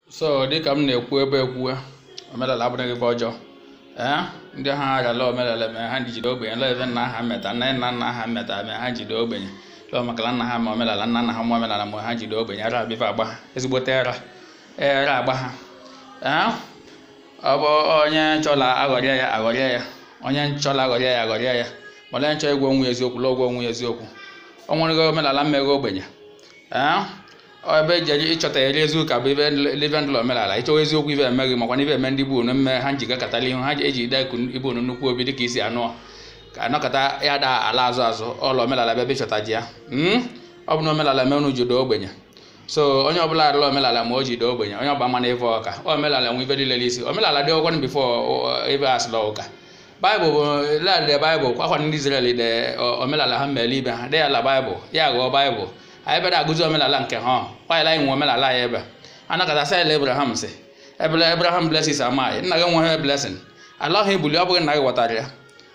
So dịka m na-ekwu ebe ekwuwe omenala abụghị ife ọjọọ ndị ha aghala omenala mere ha jide ogbenye lọ ebe nna ha meta nna nna ha meta mere ha jide ogbenye lọ maka nna ha ma omenala nna nna ha ma omenala ma ha jide ogbenye ara bife agba ha ezigbote era agba ha ọ bụ onye nchọla aghọrịa ya onye nchọla aghọrịa ya mana nchọ ịgwa onwe eziokwu lọ gwa onwe eziokwu o nwere omenala mmeghe ogbenye ebe eji ịchọta eri eziokwu ka bụ ibe live ndụ omenala ịchọwa eziokwu ibe emeghị makwa na ibe eme ndị bụ mme ha njiga katala ihu ha eji ide ibu nnukwu obi dịka isi anụ ka anọkọta ya da ala azụ ọla omenala ebe ịchọta ji ya ọ bụ na omenala menụ jido ogbenye so onye ọbụla arịla omenala ma o jide ogbenye onye ọba mana ife ọka omenala nwe ibe niile isi omenala dị ọgwọ bifo ebe asịla ụka baịbụl bụ ladị baịbụl kwakwa ndị Izrel de omenala ha mere ibe ha dị ala baịbụl ya ghọọ baịbụl anyị bịara agụzi omenala nke ha kwanyela anyị nwe omenala ya ebe anakọta saịla Abraham si Abraham blesses amaghị nna gị nweghị blessing ala ọha ebuli ọ bụghị nna gị ghọtara ya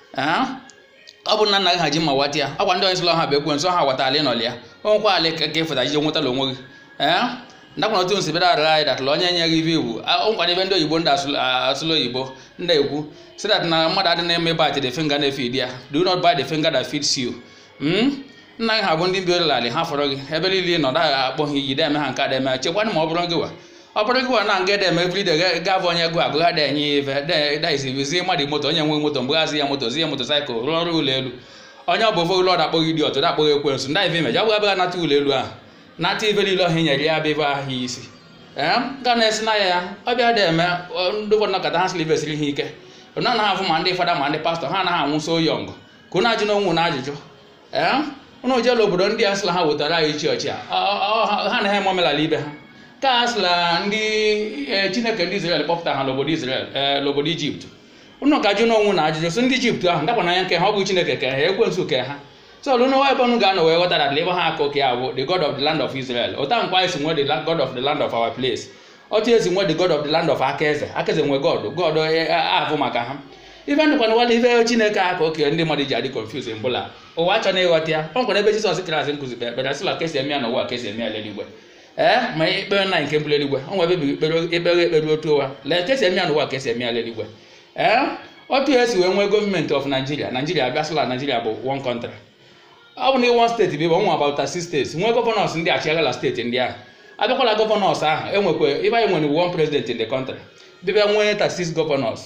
ọ bụ na nna gị ha ji ma wata ya ọkwa ndị onye sịla ọha bụ ekwe nso ha ghọtara ịnọli ya onwekwa ala ka ịfụta jije nwetala onwe gị ndakwana otu nsi bịara arịa anyị datụla onye nye gị ibe iwu nkwana ibe ndị oyibo ndị asụlụ oyibo ndị ekwu si dat na mmadụ adị na-eme bat the finger na-efid ya do not buy the finger that feeds you nna gị ha bụ ndị bi olali ha fọrọ gị ebe niile nọ daghị akpọ ha iyi deme ha nke ademe chekwanụ ma ọ bụrụ gị wa na nga deme everyday gava onye gụ agụ ha da enye ife daisizie mmadụ moto onye nwe moto mgbe hazi ya moto zi ya motosaịkụl rụọ ọrụ ụlọ elu onye ọ bụ ofe ụlọ ọda akpọghị dị ọtụ da akpọghị ekwensu ndị ife meji ọ bụghị abịa nata ụlọ elu ahụ nata ife niile ọha nyere ya bụ ahụ isi ga na-esi na ya ọ bịa da eme ndị ụfọdụ nakọta ha sịrị besiri ha ike na anaghị afụ ma ndị fada ma ndị pastọ ha anaghị anwụ so yọng ka ụnụ ajụ n'onwe na ajụjụ ụnụ jela obodo ndị asịla ha wetara anyị ichi ọchị ha na ha eme omenala ibe ha ka asịla ndị Chineke ndị Izrel kpọpụta ha n'obodo Izrel n'obodo Ijipt ụnụ ka jụ n'onwe na ajụjụ so ndị Ijipt ahụ ndakwa n'anya nke ha ọ bụ Chineke ke ha ekwensu ke ha so olu n'ụwa ebe unu ga-anọ wee ghọtara ebe ha akụ ka ya bụ the God of the land of Israel ụta nkwa esi nwe the God of the land of our place otu esi nwe the God of the land of Akaeze nwe God ahụ maka ha ife ndụkwana wala ife Chineke aka oke ndị mmadụ ji adị confuse mbụla ụwa achọ na ịghọta ya ọ nkwana ebe Jizọs Kraịst nkụzi kpere sịla ka esi eme ya n'ụwa ka esi eme ya eluigwe ma ikpere na nke mbụl eluigwe ọ nwe ekpere otu ụwa lee ka esi eme ya n'ụwa ka esi eme ya eluigwe otu esi wee nwee gọọmenti of Nigeria abịasịla Nigeria bụ one country ọ bụ na one steeti bụ ebe ọnwa about 6 states nwee gọvanọs ndị achịaghala steeti ndị ahụ abịakwala gọvanọs ahụ enwekwe ibe anyị nwere one president in the country bịa nwee 36 governors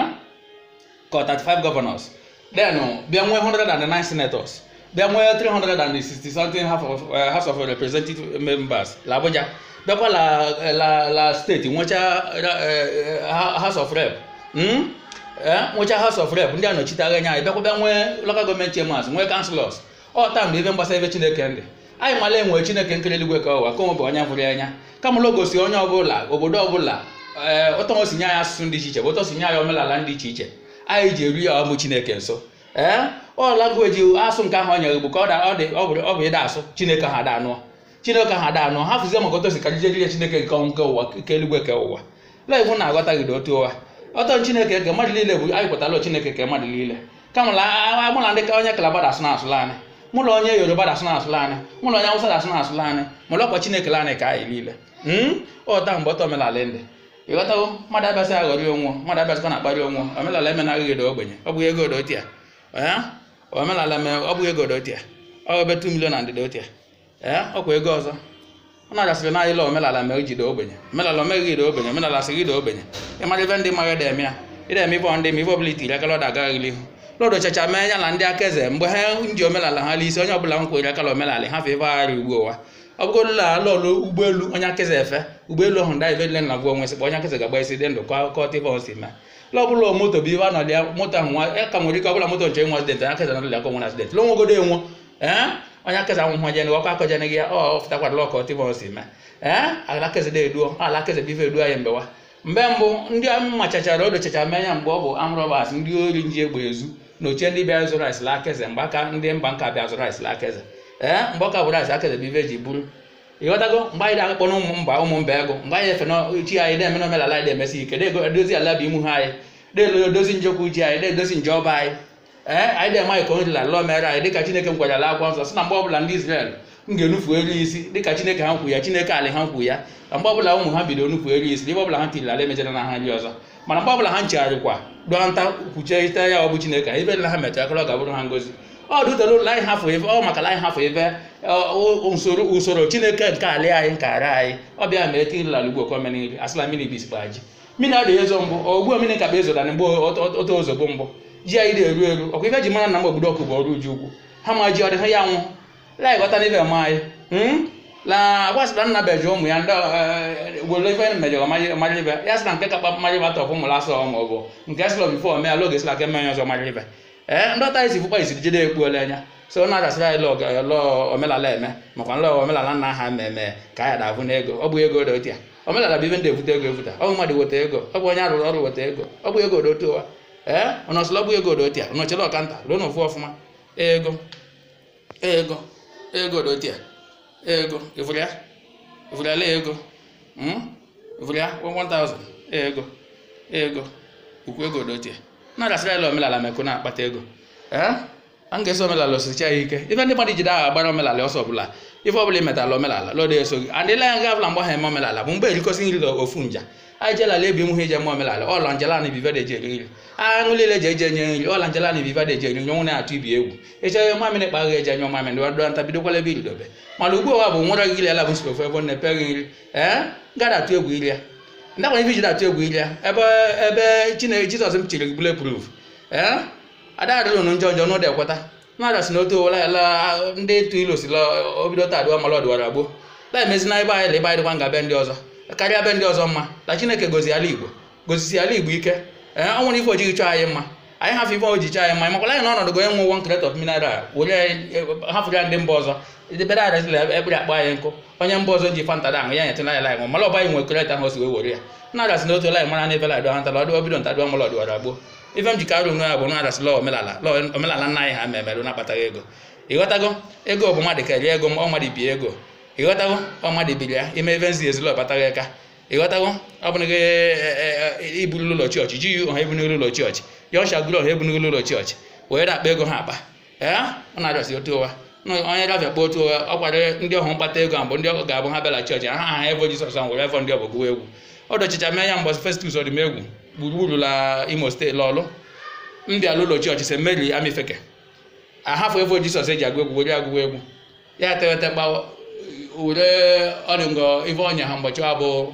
ka 35 governors then bịa nwee 109 senators bịa nwee 360 something House of Representative members la Abuja bịakwa la steeti nwecha House of Rep nwecha House of Rep ndị anọchiteghị anya anyị bịakwa bịa nwee local government chairmans nwee councillors ọ taa mgbe ibe mgbasa ebe Chineke ndị anyị mala enwe Chineke nkiri eluigwe ka ụwa ka onwe bụ onye fụrụ anya kama ụlọ gosi onye ọbụla obodo ọbụla ụtọ si nye anyị asụsụ dị iche iche bụ ụtọ si nye anyị omenala dị iche iche anyị ji eri ya ọmụ Chineke nso ọlagweji asụ nke ahụ o nyere bụ ka ọ bụ ịda asụ Chineke ha da anụ ha fụzie maka otu si ka jije Chineke nke ụwa nke eluigwe ka ụwa laịbụ na-aghọtaghị otu ụwa ọtọ Chineke nke mmadụ niile bụ anyị pụtala Chineke ke mmadụ niile kama mụla ndị onye Kalaba dasụ na asụla anyị mụlọ onye Yoruba dasụ na asụla anyị mụlọ onye Awụsa dasụ na asụla anyị mụlọ ọkwa Chineke la anyị ka anyị niile ọta mgbe ọtọ omenala ndị ịghọtago mmadụ abịasị aghọrị onwe mmadụ abịasịkwa na-akparị onwe omenala emenaghị edo ogbenye ọ bụghị ego odotia omenala ọ bụghị ego odotia ọ ebe 2 million na ndịda otia ọkwa ego ọzọ ọ na-agasịrị na ayịla omenala mere jide ogbenye omenala omeghị ido ogbenye omenala sịrị ido ogbenye ịmara ibe ndị mara ede eme ya ide eme ibe ndị ibe ọbụla itiri aka lọda agaghị ihu lọdụ chacha mee ya na ndị Akaeze mgbe ha ji omenala ha isi onye ọbụla nkwere akala omenala ha fe ebe agharị ugbu ụwa ọ bụgorụla lọlụ ụgbọelu onye Akaeze efe ụgbọelu ahụ ndị ibe na gwa onwe sị onye Akaeze ga-agba isi dị ndụ kọtivọs ma lọbụla moto bụ ibe a nọlịa moto ahụ nwa ka nwere ike ọbụla moto nche nwe asidenti onye Akaeze nọlị aka nwe asidenti lọ nwegodo enwe onye Akaeze anwụhụ jen ọkọ akọjen gị ya ọ fụtakwadala kọtivọs ma ala Akaeze na-eduo ala Akaeze bụ ife edu anyị mgbe mbụ ndị machachara odo chacha mee ya mgbe ọ bụ amrọbas ndị ori nji egbe ezu na ochie ndị bịa zụrụ rice la Akaeze mgbe aka ndị mba nka bịa zụrụ rice la Akaeze mgbe ọ ka bụ rice Akaeze bụ ife ji bụrụ ịghọtago mgbe anyị na-akpọ na ụmụ mba ego mgbe anyị efe n'chi anyị na-eme n'omenala anyị na-emesi ike edozi ala bụ imu ha anyị na-edozi njọkwa uche anyị na-edozi nje ọba anyị anyị na-eme anyị ka onye dịla lụọ mere anyị dịka Chineke m gwarala akwụkwọ nsọ sị na mgbe ọbụla ndị Izrel m ga-enufu elu isi dịka Chineke ha nkwu ya Chineke alị ha nkwu ya na mgbe ọbụla ụmụ ha bido nufu elu isi ebe ọbụla ha tiri ala emechara na ha nri ọzọ mana mgbe ọbụla ha nchegharịkwa dụọ nta kwuchie ite ya ọ bụ Chineke ebe nla ha metara akọrọ ga-abụrụ ha ngozi ọ dụtara ụlọ anyị hafụ ebe ọ maka anyị hafụ ebe usoro Chineke nke ala anyị nke ara anyị ọ bịa mee tiri ala ugbo kọmenri asịla mmiri bisikwa ji mmiri adịghị ezo mbụ ogbu mmiri ka bụ ezoda na mgbe oto ozogbo mbụ ji anyị na-eru eru ọkwa ife ji mara na mgbe obodo ọkụ bụ ọrụ uju ukwu ha ma ji ọ dị ha ya nwụ lai ghọta n'ibe ma anyị la agwasịla nna beji ụmụ ya ndị gwere ife mejọrọ mara ibe ya sị na nke kakpa mara ibe atọfụ ụmụ lasọ ma ọ bụ nke sịlọ bifo mee ala oge sịla ke mmanya ọzọ mara ibe ndị ọta isi fụkwa isi jide ekpuola anya so na adasịrị anyị lọ omenala eme makwa nlọ omenala nna ha mmemme ka anyị davụ n'ego ọ bụ ego dị otu ya omenala bụ ibe ndị evute ego evuta ọ bụ mmadụ weta ego ọ bụ onye arụrụ ọrụ weta ego ọ bụ ego dị otu ụwa ọnọsịla ọ bụ ego dị otu ya ọnọchịla ọkanta ruo n'ofu ọfụma ego dị otu ya ego ivụrịala ego ivụrịa 1000 ego ukwu ego dị otu ya na-adasịrị anyị omenala mekụ na-akpata ego a ga-eso omenala osicha ya ike ife ndị mmadụ jide agha agbara omenala ọsọ ọbụla ife ọbụla imetala omenala lọdụ eso gị adịla ya nga abụla mgbe ha eme omenala bụ mgbe erikosi nri ofu nja anyị jelala ebi mụ ha ije eme omenala ọla njela na ibive dị eri nri aṅụ niile ji eje enye nri ọla njela na ibive dị eji eri nri ọnwụ na-atụ ibi egwu echeghị mamịrị kpa agha eji enye mamịrị wadụra nta bidokwala ebe iridobe mana ugbu ụwa bụ nwere gị lela bụ nsogbu ofu ebe na-epeghị nri gada atụ egwu iri ya ndakwa ife jide atụ egwu iri ya ebe Chineke Jizọs m chiri bule proof ada adịlụ njọ njọ n'ụdị ekweta na-adasị n'otu ụwa ndị etu ilo si obido taa adịwa mala ọdịwara gboo la emezi na ebe anyị la ebe anyị dịkwa nga be ndị ọzọ karịa be ndị ọzọ mma la Chineke gozisi ala Igbo ike ọ nwere ife ojighị chọọ anyị mma anyị hafụ ife oji chọọ anyị mma makwala anyị n'ọnọdụ go enwe 1 crate of mineral were hafụrụ ya ndị mba ọzọ edebere adịla ekpere akpa anyị nkụ onye mba ọzọ ji fanta da ahụ ya nyetela ya laị mala ọba anyị nwe crate ahụ si wee were ya na-adasị n'otu laị mara n'ebe la dọha ntala ọdụ obido nta dụọ mala ọdịwara gboo ife m jikara onwe ya bụ na adasị omenala nna anyị ha memerụ na-akpataghị ego ịghọtago ego bụ mmadụ kerie ego ọ mmadụ bi ego ịghọtago ọ mmadụ biri ya ime ebe nzi ezilo ọkpataghị aka ịghọtago ọ bụrụ gị iburu ụlọ chọọchị ji ọha ebunugolu ụlọ chọọchị ya ọcha gụrụ ọha ebunugolu ụlọ chọọchị were akpa ego ha akpa ọ na-adọsị otu ụwa onye gafee kpa otu ụwa ọ kwado ndị ọhụ mkpata ego mbụ ndị ọkụ ga-abụ ha bịala chọọchị ha evo Jizọs ahụ were efọ ndị ọbụ gụwa egwu ọ dọchicha mee ya mbọsị Festus ọdịmegwu gburugburu la Imo steeti lọlụ ndị ala ụlọ chọọchị St. Mary Amifeke ahafụ evo Jizọs eji agụ egwu were agụwa egwu ya tewete gbawa ure ọdịngọ ife ọnya ha mgbochi bụ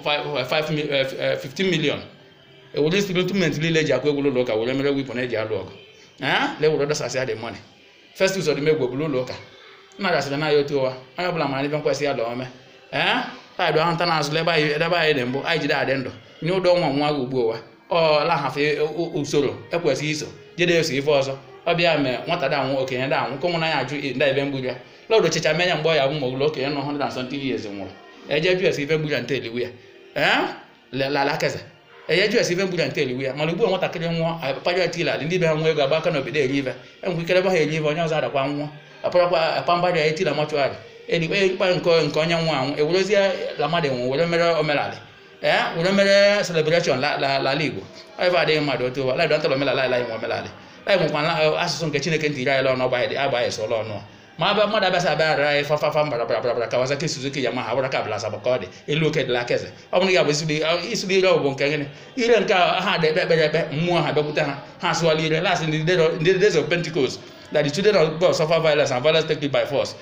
15 million ewere instrument niile eji akụ egwu ụlọ ụka were mere wipụ na eji alụ ọgụ lewere dọsasị ya dị mọni Festus ọdịmegwu bụrụ ụlọ ụka na-adasịrị na ya otu ụwa onye ọbụla mara ife nkwesị ya ome taịdụ ahụ nta na-azụ ebe anyị dị mbụ anyị jide adị ndụ nye ụdọ nwa gị ugbu ụwa ọ lahafe usoro ekwesịghị iso jede eso ife ọzọ ọ bịa mee nwata da anwụ okenye da anwụ konwụ na ya ajụ ndị ebe mgburi ya lọdụ chicha mee ya mgbe ọ ya bụ ma ụlọ okenye nọ 170 years nwụrụ eje jụ esi ife mgburi ya nte eliwu ya lala keze eje jụ esi ife mgburi ya nte eliwu ya mana ugbu nwatakịrị nwụọ paja tila ndị be ha nwe ego agba aka n'obodo eri ife enwekwa ikere ebe ha eri ife onye ọzọ adakwa nwụọ apụrakwa apambari ya etila mọchụarị elikpa nke onye nwa anwụ ewerezie la mmadụ enwe were mere omenala were mere celebration la Igbo ife adịghị mmadụ otu ụwa laịdọ ntala omenala ala nwe omenala anyị nwekwa asụsụ nke Chineke ntiri anyị lọnụ agbaghị solo ọnụ ma mmadụ abịasị abịa ara anyị fafafa mbara Kawasaki Suzuki Yamaha ha ka abụla asaba ka ọ dị elu oke dịla keze ọ bụrụ ya bụ isiri ire ọbụ nke gịnị ire nke ha dị ekpe ekpe mmụọ ha bịakwute ha asụwala ire lasị ndị days of Pentecost that the children of God suffer violence and violence take it by force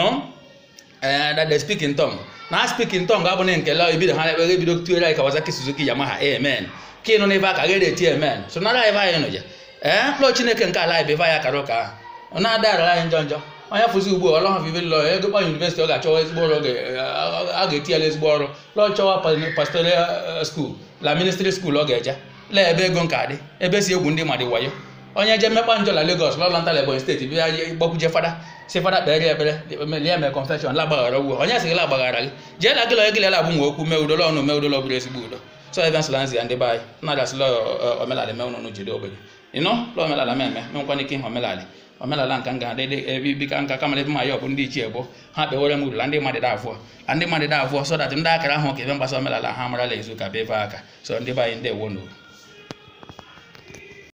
that they speak in tongue na speak in tongue abụghị nke la ebido ha ekpere ebido tuere anyị Kawasaki Suzuki Yamaha amen ka ịnụ n'ebe aka gị eti amen so nara ebe anyị nọ ja lọ Chineke nke ala ebe ya kara ụka ahụ na-adara anyị njọ njọ onye fụzi ugbu ọlọ ha vive lọ ego kpa university ọ ga-achọwa ezigbo ọrụ a ga-etinyela ezigbo ọrụ lọ chọwa pastoral school la ministry school ọ ga-eje lee ebe ego nka dị ebe si egwu ndị mmadụ wayo onye je mmekpa njọ la Lagos lọla nta Ebonyi steeti bịa gbakwuje fada si fada kpere ekpere lie me confession la gbaghara ugwu onye sị la gbaghara gị jee la gịla egịlela abụ nwe okwu mee udo lọnụ mee udo lọbụrụ ezigbo udo so Evans Lanzi ya ndị be anyị na-adasịla omenala mee ụnụ jide ogbenye lọ omenala meme menwekwana ike ihe omenala nka nga bika nka kamara ebe ma ya ọ bụ ndị ichie bụ ha kpewere m uru la ndị mmadụ da abụọ so that ndị akara ahụ ka ebe mgbasa omenala ha marala ezu ka be ebe aka so ndị be anyị ndị ewo n'uru